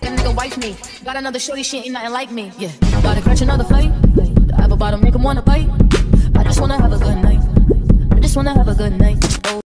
a nigga wife me. Got another shorty, she ain't nothing like me. Yeah, about to catch another fight. The apple bottom make him wanna bite. I just wanna have a good night. I just wanna have a good night. Oh.